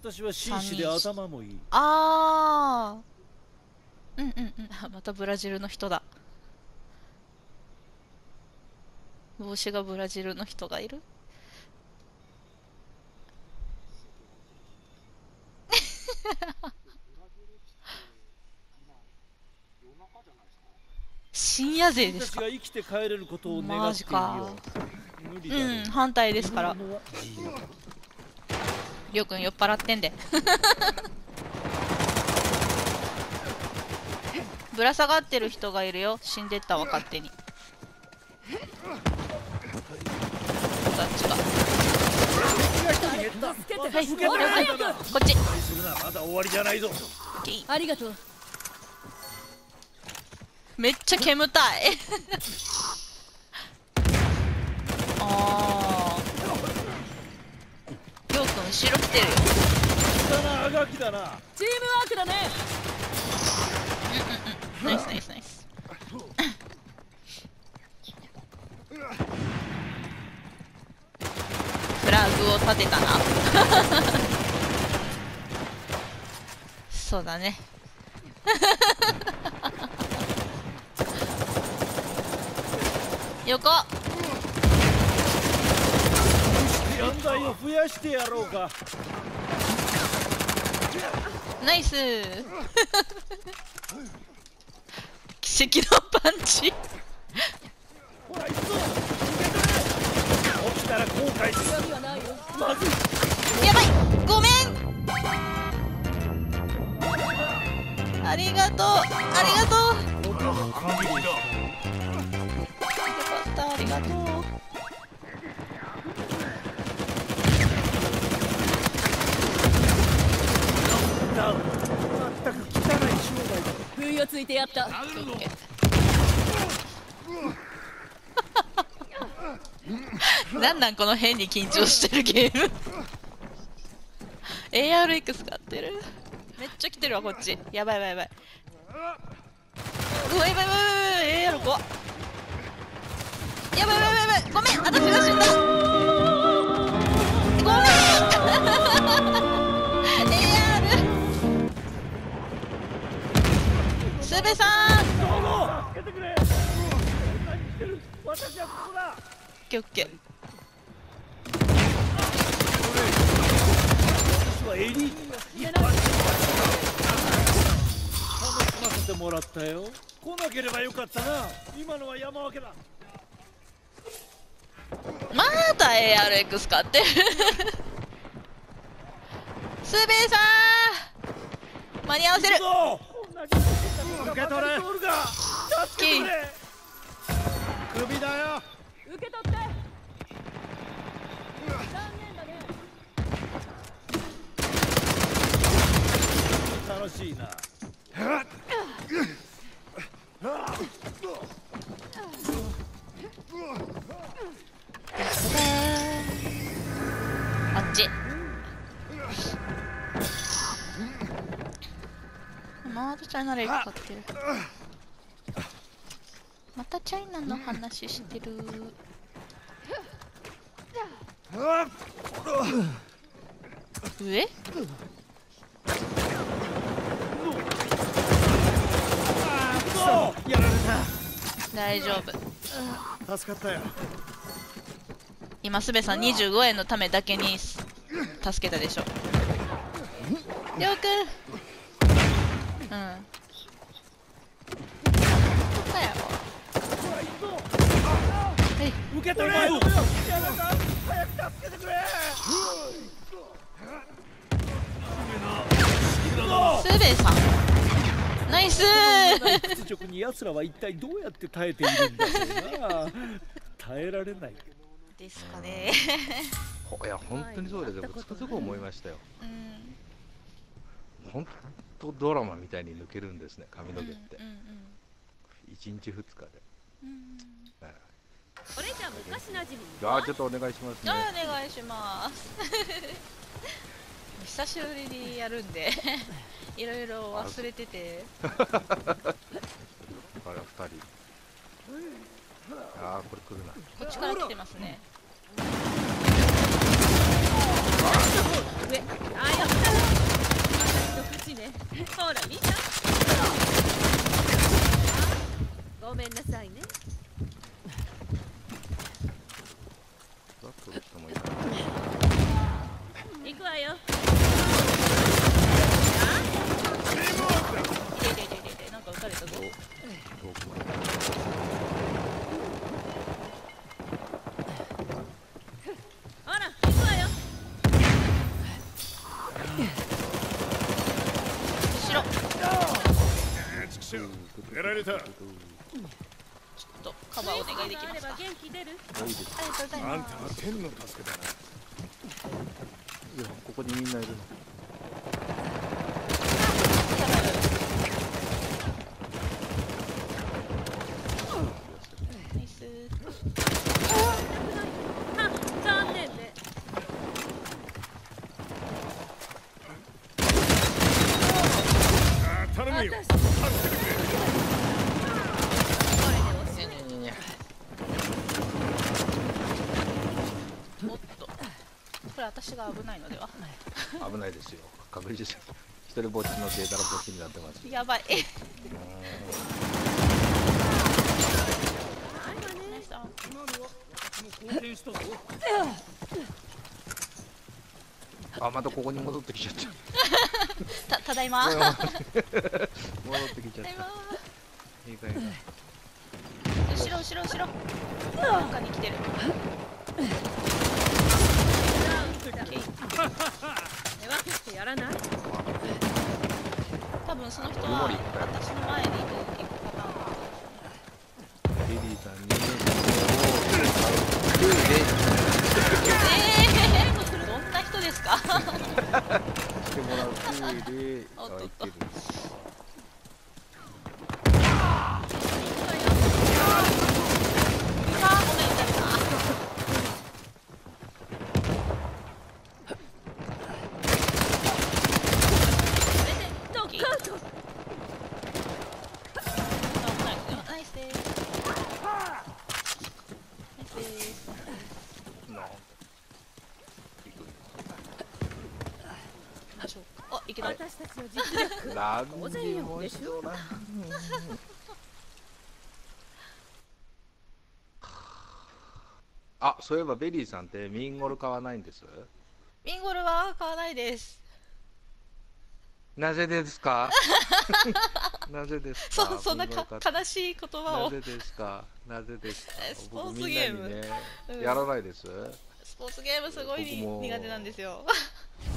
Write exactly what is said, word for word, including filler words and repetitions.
私は紳士で頭もいい。 あー、うんうんうん。あ、またブラジルの人だ。帽子がブラジルの人がいる。深夜勢ですか。 私が生きて帰れることを願マっているよ。 ジか。 無理だろう。 うん、反対ですから。りょうくん酔っ払ってんで。ぶら下がってる人がいるよ。死んでったわ、勝手に。こっちが。はい、はい、こっち。 まだ終わりじゃないぞ。 ありがとう。 めっちゃ煙たい。あー、りょうくん後ろ来てるよ。 だな、あがきだな。 チームワークだね。 うんうんうん、ナイスナイスナイス。フラグを立てたな。そうだね。横。 やんだよ、増やしてやろうか。 ナイス。奇跡のパンチ。 ほら、行くぞ。起きたら後悔する。まずい。 やばい、ごめん。ありがとう、ありがとう。よかった、ありがとう。 まったく汚い商売だ。 不意をついてやった。 なんなんこの変に緊張してるゲーム。エーアールエックス 使ってる。めっちゃ来てるわこっち。やばいやばいやばい。うわやばいやばいやばいやばい。エーアール 怖っ。やばいやばいやばい。ごめん、私が死んだ。ごめん。エーアール すべさん。 助けてくれ。私はここだ。 オッケーオッケー。 私はエリートだ。楽しませてもらったよ。来なければよかったな。今のは山分けだ。 また エーアールエックス 使ってる。すべさん間に合わせる。 受け取れ。助けてくれ。首だよ。 受け取って。残念だね。 楽しいな。 あっち。またチャイナレイク買ってる。またチャイナの話してる。上？ やられ大丈夫。 た。助かったよ。 今すべさんにじゅうごえんのためだけに助けたでしょ。りょうくん。うん。はい。 受け取れ。早く助けてくれ。 すべさん。ナイスー。 屈辱に奴らは一体どうやって耐えているんだろうな。耐えられない。 ですかね。 いや本当にそうですよ。つくづく思いましたよ。 うん。 本当ドラマみたいに抜けるんですね、髪の毛って。 うんうんうん、 いちにちふつかで。 うん、 はい、 これじゃ昔なじみ。 じゃあちょっとお願いしますね。 お願いします。久しぶりにやるんでいろいろ忘れてて。 あれふたり。ああこれ来るな。 こっちから来てますね。 上。あ、やったね。 しろ。 やられた。 ちょっとカバーお願いできますか。 元気出る。 ありがとうございあんまたは天の助けだな。 いや、ここにみんないるの。 ナイス。 あ、残念ね。 ああ、頼むよ。 私助けてくれ。 おっと、これ私が危ないのでは。 危ないですよ。確実に一人ぼっちのデータのぼっちになってます。 やばい。ナイス。 貢献したぞ。 あ、またここに戻ってきちゃった。 た、ただいま。 戻ってきちゃった。 ただいま。 いいかいいか。 後ろ後ろ後ろ。なんかに来てる。 手分けしてやらない。 多分その人は私の前に行くパターン。 リリーさんに。 えー、どんな人ですか。 してもらうついで。 おっとっと開いてる。 あー、ごめんなさい。 ノックアウト。 ナイスです。ナイスです。 なんよいしょ。あ、いけた。 私たちの実力。 何にもしような。あ、そういえばベリーさんってミンゴル買わないんです。 ミンゴルは買わないです。 なぜですか。なぜですか。 そ、そんなか悲しい言葉を。 なぜですか。なぜですか。 スポーツ僕みんゲームなにね、 うんやらないです。 スポーツゲームすごい僕も苦手なんですよ。